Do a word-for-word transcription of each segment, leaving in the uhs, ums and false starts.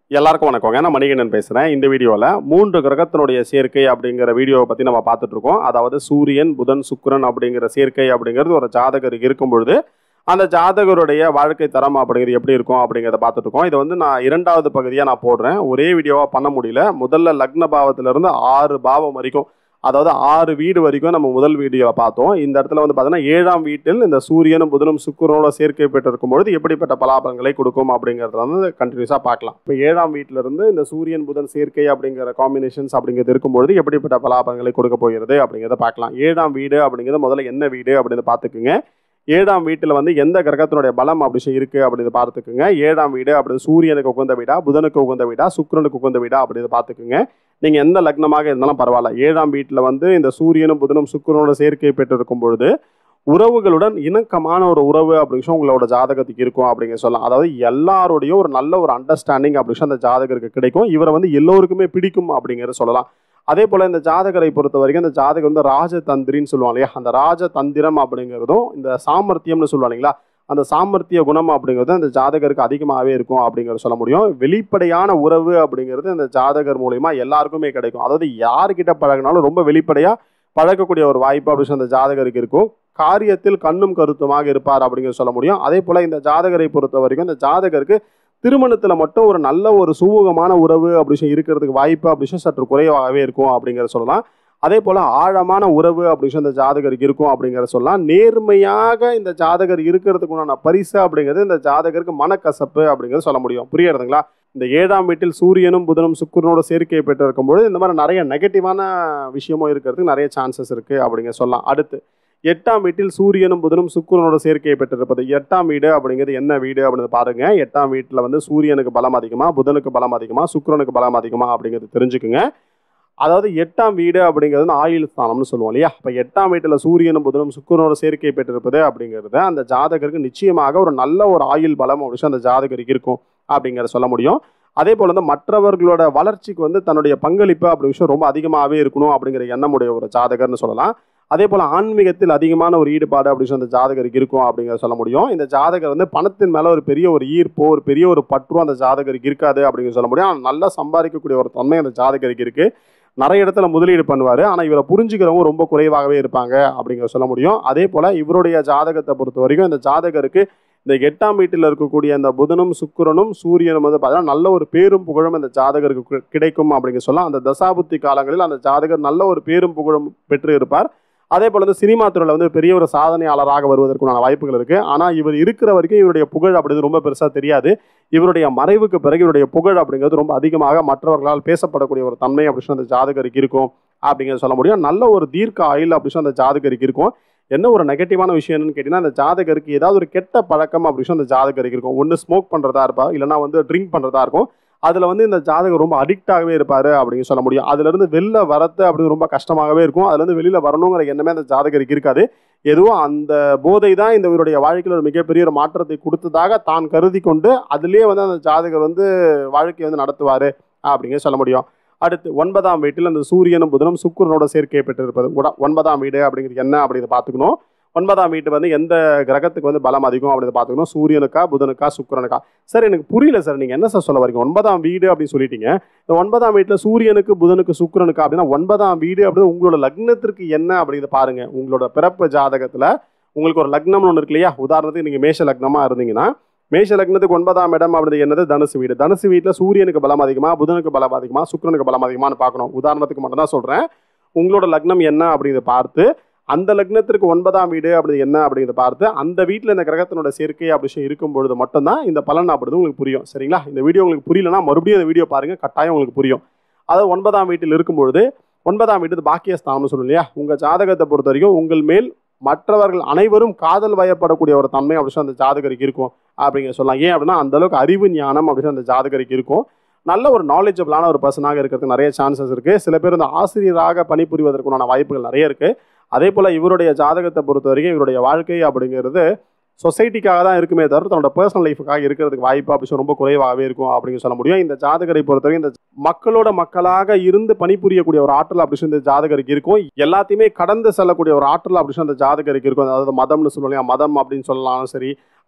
எல்லாருக்கும் வணக்கங்க. நான் மணிகண்டன் பேசுகிறேன். இந்த வீடியோவில் மூன்று கிரகத்தினுடைய சேர்க்கை அப்படிங்கிற வீடியோவை பற்றி நம்ம பார்த்துட்ருக்கோம். அதாவது சூரியன், புதன், சுக்கிரன் அப்படிங்கிற சேர்க்கை அப்படிங்கிறது ஒரு ஜாதகருக்கு இருக்கும் பொழுது அந்த ஜாதகருடைய வாழ்க்கை தரம் அப்படிங்கிறது எப்படி இருக்கும் அப்படிங்கிறத பார்த்துட்ருக்கோம். இதை வந்து நான் இரண்டாவது பகுதியாக நான் போடுறேன். ஒரே வீடியோவாக பண்ண முடியல. முதல்ல லக்ன பாவத்திலிருந்து ஆறு பாவம் வரைக்கும், அதாவது ஆறு வீடு வரைக்கும் நம்ம முதல் வீடியோவில் பார்த்தோம். இந்த இடத்துல வந்து பார்த்தீங்கன்னா ஏழாம் வீட்டில் இந்த சூரியனும் புதனும் சுக்கிரனோட சேர்க்கை பெற்றிருக்கும் பொழுது எப்படிப்பட்ட பலாபலங்களை கொடுக்கும் அப்படிங்கிறத வந்து கண்டினியூஸாக பார்க்கலாம். இப்போ ஏழாம் வீட்டிலிருந்து இந்த சூரியன் புதன் சேர்க்கை அப்படிங்கிற காம்பினேஷன்ஸ் அப்படிங்கிறது இருக்கும்பொழுது எப்படிப்பட்ட பலாபலங்களை கொடுக்க போகிறது அப்படிங்கிறத பார்க்கலாம். ஏழாம் வீடு அப்படிங்கிறது முதல்ல என்ன வீடு அப்படின்னு பார்த்துக்குங்க. ஏழாம் வீட்டில் வந்து எந்த கிரகத்தினுடைய பலம் அப்படி இருக்குது அப்படின்னு பார்த்துக்குங்க. ஏழாம் வீடு அப்படி சூரியனுக்கு உகந்த வீடா, புதனுக்கு உகந்த வீடா, சுக்கிரனுக்கு உகந்த வீடா அப்படின்னு பார்த்துக்குங்க. நீங்கள் எந்த லக்னமாக இருந்தாலும் பரவாயில்ல. ஏழாம் வீட்டில் வந்து இந்த சூரியனும் புதனும் சுக்கிரனோட சேர்க்கை பெற்றிருக்கும் பொழுது உறவுகளுடன் இணக்கமான ஒரு உறவு அப்படிங்கிற உங்களோட ஜாதகத்துக்கு இருக்கும் அப்படிங்க சொல்லலாம். அதாவது எல்லாரோடையும் ஒரு நல்ல ஒரு அண்டர்ஸ்டாண்டிங் அப்படிங்கிற அந்த ஜாதகருக்கு கிடைக்கும். இவரை வந்து எல்லோருக்குமே பிடிக்கும் அப்படிங்கிறத சொல்லலாம். அதே போல் இந்த ஜாதகரை பொறுத்த வரைக்கும் இந்த ஜாதகர் வந்து ராஜதந்திரின்னு சொல்லுவாங்க இல்லையா, அந்த ராஜதந்திரம் அப்படிங்கிறதும் இந்த சாமர்த்தியம்னு சொல்லுவாங்க இல்லைங்களா, அந்த சாமர்த்திய குணம் அப்படிங்கிறது அந்த ஜாதகருக்கு அதிகமாகவே இருக்கும் அப்படிங்கிறத சொல்ல முடியும். வெளிப்படையான உறவு அப்படிங்கிறது இந்த ஜாதகர் மூலிமா எல்லாருக்குமே கிடைக்கும். அதாவது யார்கிட்ட பழகினாலும் ரொம்ப வெளிப்படையாக பழகக்கூடிய ஒரு வாய்ப்பு அப்படின்னு அந்த ஜாதகருக்கு இருக்கும். காரியத்தில் கண்ணும் கருத்துமாக இருப்பார் அப்படிங்கிற சொல்ல முடியும். அதே போல் இந்த ஜாதகரை பொறுத்த வரைக்கும் இந்த ஜாதகருக்கு திருமணத்தில் மட்டும் ஒரு நல்ல ஒரு சுமூகமான உறவு அப்படி இருக்கிறதுக்கு வாய்ப்பு அப்படி சற்று குறைவாகவே இருக்கும் அப்படிங்கிறத சொல்லலாம். அதே போல் ஆழமான உறவு அப்படின்னு இந்த ஜாதகருக்கு இருக்கும் அப்படிங்கிறத சொல்லலாம். நேர்மையாக இந்த ஜாதகர் இருக்கிறதுக்கு உண்டான பரிசு அப்படிங்கிறது இந்த ஜாதகருக்கு மனக்கசப்பு அப்படிங்கிறத சொல்ல முடியும். புரியுறதுங்களா? இந்த ஏழாம் வீட்டில் சூரியனும் புதனும் சுக்கிரனோட சேர்க்கை பெற்று இருக்கும்போது இந்த மாதிரி நிறைய நெகட்டிவான விஷயமும் இருக்கிறதுக்கு நிறைய சான்சஸ் இருக்குது அப்படிங்கிற சொல்லலாம். அடுத்து எட்டாம் வீட்டில் சூரியனும் புதனும் சுக்கிரனோட சேர்க்கையை பெற்றிருப்பது. எட்டாம் வீடு அப்படிங்கிறது என்ன வீடு அப்படின்னு பாருங்க. எட்டாம் வீட்டில் வந்து சூரியனுக்கு பலம் அதிகமா, புதனுக்கு பலம் அதிகமா, சுக்கிரனுக்கு பலம் அதிகமா அப்படிங்கிறது தெரிஞ்சுக்குங்க. அதாவது எட்டாம் வீடு அப்படிங்கிறது ஆயுள் ஸ்தானம்னு சொல்லுவோம் இல்லையா. இப்போ எட்டாம் வீட்டில் சூரியனும் புதனும் சுக்கிரனோட சேர்க்கை பெற்றிருப்பது அப்படிங்கிறது அந்த ஜாதகருக்கு நிச்சயமாக ஒரு நல்ல ஒரு ஆயுள் பலம் அப்படின்னு அந்த ஜாதகருக்கு இருக்கும் அப்படிங்கிறத சொல்ல முடியும். அதே போல் வந்து மற்றவர்களோட வளர்ச்சிக்கு வந்து தன்னுடைய பங்களிப்பு அப்படி விஷயம் ரொம்ப அதிகமாகவே இருக்கணும் அப்படிங்கிற எண்ணமுடைய ஒரு ஜாதகர்னு சொல்லலாம். அதே போல் ஆன்மீகத்தில் அதிகமான ஒரு ஈடுபாடு அப்படின்னு அந்த ஜாதகருக்கு இருக்கும் அப்படிங்கிறத சொல்ல முடியும். இந்த ஜாதகர் வந்து பணத்தின் மேலே ஒரு பெரிய ஒரு ஈர்ப்போ ஒரு பெரிய ஒரு பற்றும் அந்த ஜாதகருக்கு இருக்காது அப்படிங்கிற சொல்ல முடியும். ஆனால் நல்லா சம்பாதிக்கக்கூடிய ஒரு தன்மை அந்த ஜாதகருக்கு இருக்குது. நிறைய இடத்துல முதலீடு பண்ணுவார். ஆனால் இவரை புரிஞ்சுக்கிறவங்க ரொம்ப குறைவாகவே இருப்பாங்க அப்படிங்கிறத சொல்ல முடியும். அதே போல் இவருடைய ஜாதகத்தை பொறுத்த வரைக்கும் இந்த ஜாதகருக்கு இந்த எட்டாம் வீட்டில் இருக்கக்கூடிய இந்த புதனும் சுக்கிரனும் சூரியனும் வந்து பார்த்தீங்கன்னா நல்ல ஒரு பேரும் புகழும் இந்த ஜாதகருக்கு கிடைக்கும் அப்படிங்கிற சொல்லலாம். அந்த தசாபுத்தி காலங்களில் அந்த ஜாதகர் நல்ல ஒரு பேரும் புகழும் பெற்று இருப்பார். அதே போல் வந்து சினிமா துறையில் வந்து பெரிய ஒரு சாதனையாளராக வருவதற்கான வாய்ப்புகள் இருக்குது. ஆனால் இவர் இருக்கிற வரைக்கும் இவருடைய புகழ் அப்படிங்கிறது ரொம்ப பெருசாக தெரியாது. இவருடைய மறைவுக்கு பிறகு இவருடைய புகழ் அப்படிங்கிறது ரொம்ப அதிகமாக மற்றவர்களால் பேசப்படக்கூடிய ஒரு தன்மை அப்படின்னு அந்த ஜாதகருக்கு இருக்கும் அப்படிங்கிறத சொல்ல முடியும். நல்ல ஒரு தீர்க்க ஆயுள் அப்படின்னு அந்த ஜாதகருக்கு இருக்கும். என்ன ஒரு நெகட்டிவான விஷயம் என்னன்னு கேட்டிங்கன்னா, அந்த ஜாதகருக்கு ஏதாவது ஒரு கெட்ட பழக்கம் அப்படின்னு அந்த ஜாதகருக்கு இருக்கும். ஒன்று ஸ்மோக் பண்ணுறதா இருப்பா, இல்லைனா வந்து ட்ரிங்க் பண்ணுறதா இருக்கும். அதில் வந்து இந்த ஜாதகர் ரொம்ப அடிக்டாகவே இருப்பார் அப்படின்னு சொல்ல முடியும். அதுலேருந்து வெளில வரது அப்படின்னு ரொம்ப கஷ்டமாகவே இருக்கும். அதுலேருந்து வெளியில் வரணுங்கிற எண்ணமே அந்த ஜாதகருக்கு இருக்காது. எதுவும் அந்த போதை தான் இந்த இவருடைய வாழ்க்கையில் ஒரு மிகப்பெரிய ஒரு மாற்றத்தை கொடுத்ததாக தான் கருதி கொண்டு அதுலேயே வந்து அந்த ஜாதகர் வந்து வாழ்க்கையை வந்து நடத்துவார் அப்படிங்கிற சொல்ல முடியும். அடுத்து ஒன்பதாம் வீட்டில் அந்த சூரியனும் புதனும் சுக்கிரனோட சேர்க்கையை பெற்றிருப்பது. ஒன்பதாம் வீடு அப்படிங்கிறது என்ன அப்படிங்கிறத பார்த்துக்கணும். ஒன்பதாம் வீட்டு வந்து எந்த கிரகத்துக்கு வந்து பலம் அதிகம் அப்படின்னு பார்த்துக்கணும். சூரியனுக்கா, புதனுக்கா, சுக்கிரனுக்கா? சார் எனக்கு புரியல சார், நீங்கள் என்ன சார் சொல்ல வரீங்க? ஒன்பதாம் வீடு அப்படின்னு சொல்லிட்டீங்க. இந்த ஒன்பதாம் வீட்டில் சூரியனுக்கு, புதனுக்கு, சுக்கிரனுக்கா அப்படின்னா ஒன்பதாம் வீடு அப்படின்னு உங்களோட லக்னத்திற்கு என்ன அப்படிங்கிறத பாருங்க. உங்களோட பிறப்பு ஜாதகத்தில் உங்களுக்கு ஒரு லக்னம்னு ஒன்று இருக்கு இல்லையா? உதாரணத்துக்கு நீங்கள் மேஷ லக்னமாக இருந்தீங்கன்னா மேஷ லக்னத்துக்கு ஒன்பதாம் இடம் அப்படிங்கிறது என்னது? தனுசு வீடு. தனுசு வீட்டில் சூரியனுக்கு பலம் அதிகமா, புதனுக்கு பலம் அதிகமா, சுக்கிரனுக்கு பலம் அதிகமானு பார்க்கணும். உதாரணத்துக்கு மட்டும் தான் சொல்கிறேன். உங்களோட லக்னம் என்ன அப்படிங்கிறத பார்த்து அந்த லக்னத்திற்கு ஒன்பதாம் வீடு அப்படி என்ன அப்படிங்கிறத பார்த்து அந்த வீட்டில் இந்த கிரகத்தினோட சேர்க்கை அப்படி இருக்கும் பொழுது மட்டும்தான் இந்த பலன் அப்படிது உங்களுக்கு புரியும். சரிங்களா? இந்த வீடியோ உங்களுக்கு புரியலன்னா மறுபடியும் இந்த வீடியோ பாருங்கள், கட்டாயம் உங்களுக்கு புரியும். அதாவது ஒன்பதாம் வீட்டில் இருக்கும்பொழுது ஒன்பதாம் வீட்டு பாக்கியஸ்தானம்னு சொல்லும் இல்லையா? உங்கள் ஜாதகத்தை பொறுத்த வரைக்கும் உங்கள் மேல் மற்றவர்கள் அனைவரும் காதல் வயப்படக்கூடிய ஒரு தன்மை அப்படின்னு அந்த ஜாதகருக்கு இருக்கும் அப்படிங்கிற சொல்லலாம். ஏன் அப்படின்னா அந்தளவுக்கு அறிவு ஞானம் அப்படின்னு அந்த ஜாதகருக்கு இருக்கும். நல்ல ஒரு நாலேஜபிளான ஒரு பர்சனாக இருக்கிறதுக்கு நிறைய சான்சஸ் இருக்குது. சில பேர் இந்த ஆசிரியராக பணிபுரிவதற்குண்டான வாய்ப்புகள் நிறைய இருக்குது. அதே போல் இவருடைய ஜாதகத்தை பொறுத்த வரைக்கும் இவருடைய வாழ்க்கை அப்படிங்கிறது சொசைட்டிக்காக தான் இருக்குமே தவிர தன்னோட பர்சனல் லைஃபுக்காக இருக்கிறதுக்கு வாய்ப்பு அப்படி ரொம்ப குறைவாகவே இருக்கும் அப்படின்னு சொல்ல முடியும். இந்த ஜாதகரை பொறுத்தவரைக்கும் இந்த மக்களோட மக்களாக இருந்து பணிபுரியக்கூடிய ஒரு ஆற்றல் அப்படி இந்த ஜாதகருக்கு இருக்கும். எல்லாத்தையுமே கடந்து செல்லக்கூடிய ஒரு ஆற்றல் அப்படி அந்த ஜாதகருக்கு இருக்கும். அதாவது மதம்னு சொல்லுவாங்க, மதம் அப்படின்னு சொல்லலாம் சரி,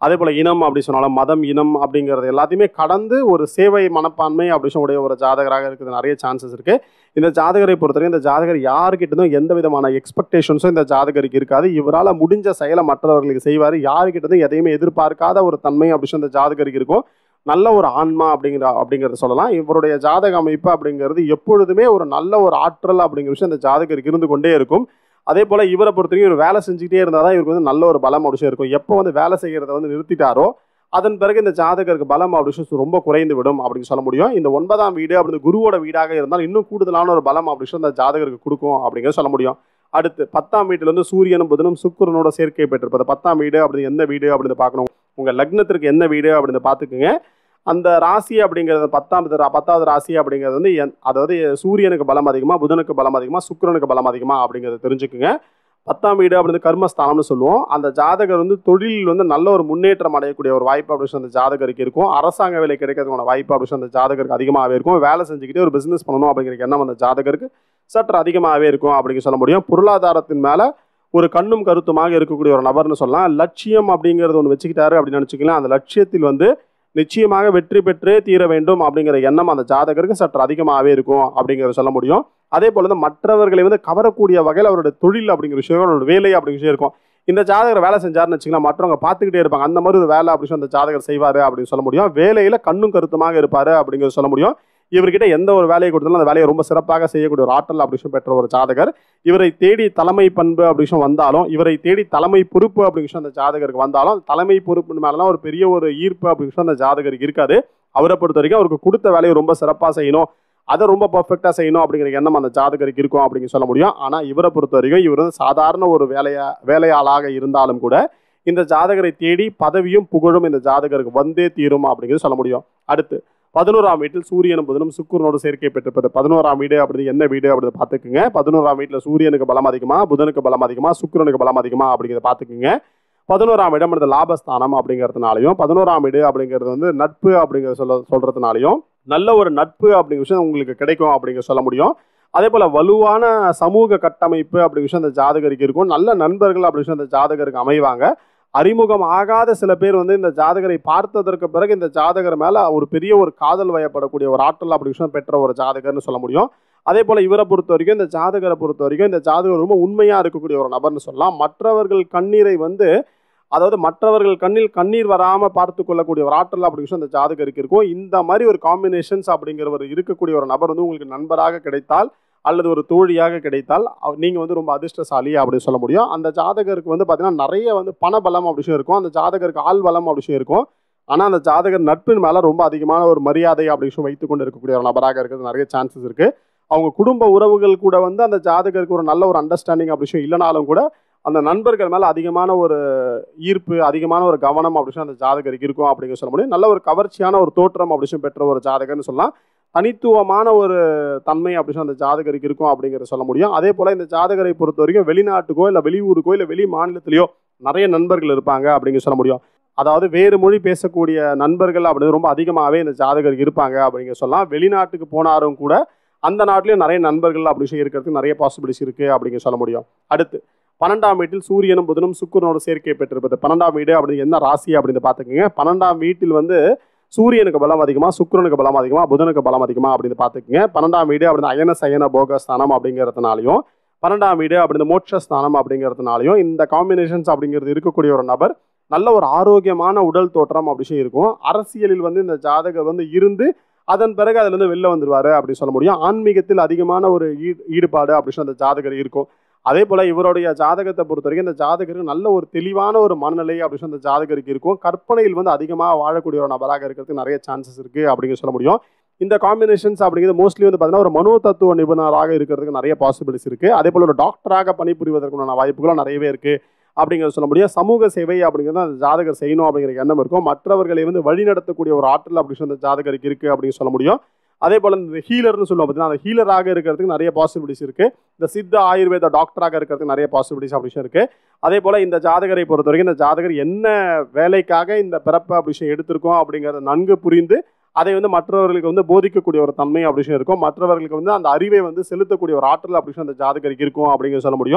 அதே போல் இனம் அப்படி சொன்னாலும் மதம் இனம் அப்படிங்கிறது எல்லாத்தையுமே கடந்து ஒரு சேவை மனப்பான்மை அப்படி சொல்லக்கூடிய ஒரு ஜாதகராக இருக்குது நிறைய சான்சஸ் இருக்குது. இந்த ஜாதகரை பொறுத்தவரைக்கும் இந்த ஜாதகர் யாருக்கிட்டதும் எந்த விதமான எக்ஸ்பெக்டேஷன்ஸும் இந்த ஜாதகருக்கு இருக்காது. இவரால் முடிஞ்ச செயலை மற்றவர்களுக்கு செய்வார். யாருக்கிட்டதும் எதையுமே எதிர்பார்க்காத ஒரு தன்மை அப்படி இந்த ஜாதகருக்கு இருக்கும். நல்ல ஒரு ஆன்மா அப்படிங்கிற அப்படிங்கிறத சொல்லலாம். இவருடைய ஜாதக அமைப்பு அப்படிங்கிறது எப்பொழுதுமே ஒரு நல்ல ஒரு ஆற்றல் அப்படிங்கிற விஷயம் இந்த ஜாதகருக்கு இருந்து கொண்டே இருக்கும். அதே போல் இவரை பொறுத்தவரைக்கும் இவர் வேலை செஞ்சுக்கிட்டே இருந்தால் தான் இவருக்கு வந்து நல்ல ஒரு பலம் அப்படி இருக்கும். எப்போ வந்து வேலை செய்கிறத வந்து நிறுத்திட்டாரோ அதன் பிறகு இந்த ஜாதகருக்கு பலம் அப்படி ரொம்ப குறைந்து விடும் அப்படின்னு சொல்ல முடியும். இந்த ஒன்பதாம் வீடு அப்படி குருவோட வீடாக இருந்தால் இன்னும் கூடுதலான ஒரு பலம் அப்படி இந்த ஜாதகருக்கு கொடுக்கும் அப்படிங்கிறத சொல்ல முடியும். அடுத்து பத்தாம் வீட்டில் வந்து சூரியனும் புதனும் சுக்கிரனோட சேர்க்கை பெற்றிருப்பது. பத்தாம் வீடு அப்படி எந்த வீடு அப்படின்னு பார்க்கணும். உங்கள் லக்னத்திற்கு என்ன வீடு அப்படின்னு பார்த்துக்குங்க. அந்த ராசி அப்படிங்கிறது பத்தாம் பத்தாவது ராசி அப்படிங்கிறது வந்து அதாவது சூரியனுக்கு பலம் அதிகமாக, புதனுக்கு பலம் அதிகமாக, சுக்கிரனுக்கு பலம் அதிகமாக அப்படிங்கிறத தெரிஞ்சுக்குங்க. பத்தாம் வீடு அப்படின்னு கர்மஸ்தானம்னு சொல்லுவோம். அந்த ஜாதகர் வந்து தொழிலில் வந்து நல்ல ஒரு முன்னேற்றம் அடையக்கூடிய ஒரு வாய்ப்பு அப்படின்னு அந்த ஜாதகருக்கு இருக்கும். அரசாங்க வேலை கிடைக்கிறதுக்கான வாய்ப்பு அப்படின்னு அந்த ஜாதகருக்கு அதிகமாகவே இருக்கும். வேலை செஞ்சுக்கிட்டே ஒரு பிஸ்னஸ் பண்ணணும் அப்படிங்கிற எண்ணம் அந்த ஜாதகருக்கு சற்று அதிகமாகவே இருக்கும் அப்படிங்க சொல்ல முடியும். பொருளாதாரத்தின் மேலே ஒரு கண்ணும் கருத்துமாக இருக்கக்கூடிய ஒரு நபர்னு சொல்லலாம். லட்சியம் அப்படிங்கிறது ஒன்று வச்சுக்கிட்டாரு அப்படின்னு நினச்சிக்கலாம். அந்த லட்சியத்தில் வந்து நிச்சயமாக வெற்றி பெற்றே தீர வேண்டும் அப்படிங்கிற எண்ணம் அந்த ஜாதகருக்கு சற்று அதிகமாகவே இருக்கும் அப்படிங்கிறத சொல்ல முடியும். அதே போல் வந்து மற்றவர்களை வந்து கவரக்கூடிய வகையில் அவருடைய தொழில் அப்படிங்கிற விஷயம், அவரோட வேலை அப்படிங்கிற விஷயம் இருக்கும். இந்த ஜாதகர் வேலை செஞ்சாருன்னு வச்சுக்கலாம், மற்றவங்க பார்த்துக்கிட்டே இருப்பாங்க. அந்த மாதிரி ஒரு வேலை அப்படின்னு அந்த ஜாதகர் செய்வார் அப்படின்னு சொல்ல முடியும். வேலையில் கண்ணும் கருத்துமாக இருப்பார் அப்படிங்கிறத சொல்ல முடியும். இவர்கிட்ட எந்த ஒரு வேலையை கொடுத்தாலும் அந்த வேலையை ரொம்ப சிறப்பாக செய்யக்கூடிய ஒரு ஆற்றல் அப்படி விஷயம் பெற்ற ஒரு ஜாதகர். இவரை தேடி தலைமை பண்பு அப்படி விஷயம் வந்தாலும், இவரை தேடி தலைமை பொறுப்பு அப்படி விஷயம் அந்த ஜாதகருக்கு வந்தாலும், தலைமை பொறுப்பு மேலாம் ஒரு பெரிய ஒரு ஈர்ப்பு அப்படி விஷயம் அந்த ஜாதகருக்கு இருக்காது. அவரை பொறுத்த வரைக்கும் அவருக்கு கொடுத்த வேலையை ரொம்ப சிறப்பாக செய்யணும், அதை ரொம்ப பர்ஃபெக்டாக செய்யணும் அப்படிங்கிற எண்ணம் அந்த ஜாதகருக்கு இருக்கும் அப்படிங்க சொல்ல முடியும். ஆனால் இவரை பொறுத்த வரைக்கும் இவர் வந்து சாதாரண ஒரு வேலையா வேலையாளாக இருந்தாலும் கூட இந்த ஜாதகரை தேடி பதவியும் புகழும் இந்த ஜாதகருக்கு வந்தே தீரும் அப்படிங்கிறது சொல்ல முடியும். அடுத்து பதினோராம் வீட்டில் சூரியனும் புதனும் சுக்கிரனோடு சேர்க்கை பெற்றிருப்பது. பதினோராம் வீடு அப்படி என்ன வீடு அப்படின்னு பார்த்துக்குங்க. பதினோராம் வீட்டில் சூரியனுக்கு பலம் அதிகமா, புதனுக்கு பலம் அதிகமா, சுக்கிரனுக்கு பலம் அதிகமா அப்படிங்கிறத பார்த்துக்குங்க. பதினோராம் இடம் அந்த லாபஸ்தானம் அப்படிங்கிறதுனாலையும், பதினோராம் வீடு அப்படிங்கிறது வந்து நட்பு அப்படிங்கிற சொல்ல சொல்றதுனாலையும் நல்ல ஒரு நட்பு அப்படிங்கிற விஷயம் உங்களுக்கு கிடைக்கும் அப்படிங்கிற சொல்ல முடியும். அதே போல் வலுவான சமூக கட்டமைப்பு அப்படிங்கிற விஷயம் அந்த ஜாதகருக்கு இருக்கும். நல்ல நண்பர்கள் அப்படி விஷயம் அந்த ஜாதகருக்கு அமைவாங்க. அறிமுகம் ஆகாத சில பேர் வந்து இந்த ஜாதகரை பார்த்ததற்கு பிறகு இந்த ஜாதகர் மேலே ஒரு பெரிய ஒரு காதல் வயப்படக்கூடிய ஒரு ஆற்றல் அப்படி விஷயம் பெற்ற ஒரு ஜாதகர்னு சொல்ல முடியும். அதே போல் இவரை பொறுத்த வரைக்கும் இந்த ஜாதகரை பொறுத்த வரைக்கும் இந்த ஜாதகர் ரொம்ப உண்மையாக இருக்கக்கூடிய ஒரு நபர்னு சொல்லலாம். மற்றவர்கள் கண்ணீரை வந்து அதாவது மற்றவர்கள் கண்ணில் கண்ணீர் வராமல் பார்த்து கொள்ளக்கூடிய ஒரு ஆற்றல் அப்படி விஷயம் இந்த ஜாதகருக்கு இருக்கும். இந்த மாதிரி ஒரு காம்பினேஷன்ஸ் அப்படிங்கிற ஒரு இருக்கக்கூடிய ஒரு நபர் வந்து உங்களுக்கு நண்பராக கிடைத்தால் அல்லது ஒரு தோழியாக கிடைத்தால் நீங்கள் வந்து ரொம்ப அதிர்ஷ்டசாலி அப்படின்னு சொல்ல முடியும். அந்த ஜாதகருக்கு வந்து பார்த்தீங்கன்னா நிறைய வந்து பணபலம் அப்படி விஷயம் இருக்கும். அந்த ஜாதகருக்கு ஆள் பலம் அப்படி விஷயம் இருக்கும். ஆனால் அந்த ஜாதகர் நட்பின் மேலே ரொம்ப அதிகமான ஒரு மரியாதை அப்படி விஷயம் வைத்து கொண்டு இருக்கக்கூடிய ஒரு நபராக இருக்கிறது நிறைய சான்சஸ் இருக்குது. அவங்க குடும்ப உறவுகள் கூட வந்து அந்த ஜாதகருக்கு ஒரு நல்ல ஒரு அண்டர்ஸ்டாண்டிங் அப்படி விஷயம் இல்லைனாலும் கூட அந்த நண்பர்கள் மேலே அதிகமான ஒரு ஈர்ப்பு, அதிகமான ஒரு கவனம் அப்படி விஷயம் அந்த ஜாதகருக்கு இருக்கும் அப்படிங்கிற சொல்ல முடியும். நல்ல ஒரு கவர்ச்சியான ஒரு தோற்றம் அப்படி விஷயம் பெற்ற ஒரு ஜாதகர்னு சொல்லலாம். தனித்துவமான ஒரு தன்மை அப்படி அந்த ஜாதகருக்கு இருக்கும் அப்படிங்கிறத சொல்ல முடியும். அதே போல் இந்த ஜாதகரை பொறுத்த வரைக்கும் வெளிநாட்டுக்கோ இல்லை வெளியூருக்கோ இல்லை வெளி மாநிலத்திலேயோ நிறைய நண்பர்கள் இருப்பாங்க அப்படிங்கிற சொல்ல முடியும். அதாவது வேறு மொழி பேசக்கூடிய நண்பர்கள் அப்படின்னு ரொம்ப அதிகமாகவே இந்த ஜாதகருக்கு இருப்பாங்க அப்படிங்கிற சொல்லலாம். வெளிநாட்டுக்கு போனாலும் கூட அந்த நாட்டிலையும் நிறைய நண்பர்கள் அப்படி விஷயம் இருக்கிறதுக்கு நிறைய பாசிபிலிட்டிஸ் இருக்குது அப்படிங்கிற சொல்ல முடியும். அடுத்து பன்னெண்டாம் வீட்டில் சூரியனும் புதனும் சுக்கிரனோட சேர்க்கை பெற்றிருப்பது. பன்னெண்டாம் வீடு அப்படின்னு என்ன ராசி அப்படின்னு பார்த்துக்கோங்க. பன்னெண்டாம் வீட்டில் வந்து சூரியனுக்கு பலம் அதிகமாக, சுக்கிரனுக்கு பலம் அதிகமாக, புதனுக்கு பலம் அதிகமாக அப்படின்னு பார்த்துக்குங்க. பன்னெண்டாம் வீடு அப்படின்னு அயன சயன போகஸ்தானம் அப்படிங்கிறதுனாலையும், பன்னெண்டாம் வீடு அப்படின்னு மோட்சஸ்தானம் அப்படிங்கிறதுனாலையும் இந்த காம்பினேஷன்ஸ் அப்படிங்கிறது இருக்கக்கூடிய ஒரு நபர் நல்ல ஒரு ஆரோக்கியமான உடல் தோற்றம் அப்படி இருக்கும். அரசியலில் வந்து இந்த ஜாதகர் வந்து இருந்து அதன் பிறகு அதுலேருந்து வெளில வந்துடுவார் அப்படி சொல்ல முடியும். ஆன்மீகத்தில் அதிகமான ஒரு ஈடுபாடு அப்படி அந்த ஜாதகர் இருக்கும். அதே போல் இவருடைய ஜாதகத்தை பொறுத்த வரைக்கும் இந்த ஜாதகருக்கு நல்ல ஒரு தெளிவான ஒரு மனநிலை அப்படின்னு அந்த ஜாதகருக்கு இருக்கும். கற்பனையில் வந்து அதிகமாக வாழக்கூடிய ஒரு நபராக இருக்கிறதுக்கு நிறைய சான்சஸ் இருக்குது அப்படிங்கிற சொல்ல முடியும். இந்த காம்பினேஷன்ஸ் அப்படிங்கிறது மோஸ்ட்லி வந்து பார்த்தீங்கன்னா ஒரு மனோ தத்துவ நிபுணராக இருக்கிறதுக்கு நிறைய பாசிபிலிட்டிஸ் இருக்குது. அதே போல் ஒரு டாக்டராக பணிபுரிவதற்கான வாய்ப்புகளும் நிறையவே இருக்குது அப்படிங்கிறத சொல்ல முடியும். சமூக சேவை அப்படிங்கிறது அந்த ஜாதகர் செய்யணும் அப்படிங்கிற எண்ணம் இருக்கும். மற்றவர்களை வந்து வழிநடத்தக்கூடிய ஒரு ஆற்றல் அப்படின்னு அந்த ஜாதகருக்கு இருக்குது அப்படின்னு சொல்ல முடியும். அதே போல் இந்த ஹீலர்னு சொல்லுவோம் பார்த்தீங்கன்னா, அந்த ஹீலராக இருக்கிறதுக்கு நிறைய பாசிபிலிட்டிஸ் இருக்குது. இந்த சித்த ஆயுர்வேத டாக்டராக இருக்கிறதுக்கு நிறைய பாசிபிலிட்டிஸ் அப்படி விஷயம் இருக்குது. அதே போல் இந்த ஜாதகரை பொறுத்த வரைக்கும் இந்த ஜாதகர் என்ன வேலைக்காக இந்த பிறப்பை அப்படி விஷயம் எடுத்திருக்கோம் அப்படிங்கிறத நன்கு புரிந்து அதை வந்து மற்றவர்களுக்கு வந்து போதிக்கக்கூடிய ஒரு தன்மை அப்படி விஷயம் இருக்கும். மற்றவர்களுக்கு வந்து அந்த அறிவை வந்து செலுத்தக்கூடிய ஒரு ஆற்றல் அப்படி விஷயம் அந்த ஜாதகருக்கு இருக்கும் அப்படிங்கிற சொல்ல முடியும்.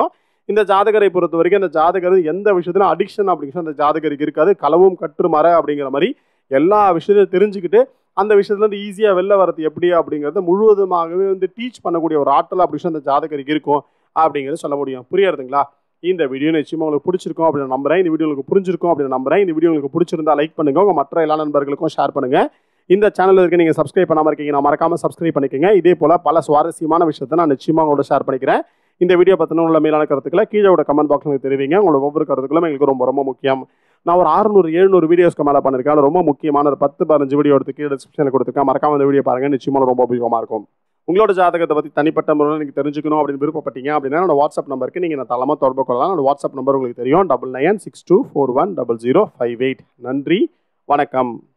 இந்த ஜாதகரை பொறுத்த வரைக்கும் அந்த ஜாதகர் எந்த விஷயத்திலும் அடிக்ஷன் அப்படிங்கிற அந்த ஜாதகருக்கு இருக்காது. களவும் கற்று மர அப்படிங்கிற மாதிரி எல்லா விஷயத்தையும் தெரிஞ்சுக்கிட்டு அந்த விஷயத்துலேருந்து ஈஸியாக வெளில வரது எப்படி அப்படிங்கிறத முழுவதுமாகவே வந்து டீச் பண்ணக்கூடிய ஒரு ஆற்றல் அப்படி அந்த ஜாதகருக்கு இருக்கும் அப்படிங்கிறது சொல்ல முடியும். புரியுறதுங்களா? இந்த வீடியோ நிச்சயமாக உங்களுக்கு பிடிச்சிருக்கும் அப்படின்னு நம்புறேன். இந்த வீடியோ உங்களுக்கு புரிஞ்சிருக்கும் அப்படின்னு நம்புறேன். இந்த வீடியோ உங்களுக்கு பிடிச்சிருந்தா லைக் பண்ணுங்க, உங்கள் மற்ற எல்லா நண்பர்களுக்கும் ஷேர் பண்ணுங்க. இந்த சேனல் இருக்க நீங்கள் சப்ஸ்கிரைப் பண்ணாமல் இருக்கீங்க, நான் மறக்காம சப்ஸ்கிரைப் பண்ணிக்கோங்க. இதே போல பல சுவாரஸ்யமான விஷயத்தை நான் நிச்சயமாக உங்களோட ஷேர் பண்ணிக்கிறேன். இந்த வீடியோ பற்றின உள்ள மேலான கருத்துக்களை கீழே உள்ள கமெண்ட் பாக்ஸில் தெரிவிங்க. உங்களோட ஒவ்வொரு கருத்துக்களும் எங்களுக்கு ரொம்ப ரொம்ப முக்கியம். நான் ஒரு அறுநூறு எழுநூறு வீடியோஸ்க்கு மேலே பண்ணியிருக்கேன். ரொம்ப முக்கியமான ஒரு பத்து பதினஞ்சு வீடியோ எடுத்து கீழே டிஸ்கிரிப்ஷனில் கொடுத்துருக்கேன். மறக்காம இந்த வீடியோ பாருங்க, நிச்சயமாக ரொம்ப உபயோகமாக இருக்கும். உங்களோட ஜாதகத்தை பற்றி தனிப்பட்ட முறையில் நீங்கள் தெரிஞ்சுக்கணும் அப்படின்னு விருப்பப்பட்டீங்க அப்படின்னா என்னோட வாட்ஸ்அப் நம்பருக்கு நீங்கள் நான் தளமாக தொடர்பு கொள்ளலாம். என்னோட வாட்ஸ்அப் நம்பர் உங்களுக்கு தெரியும், double nine six two four one double zero five eight. நன்றி, வணக்கம்.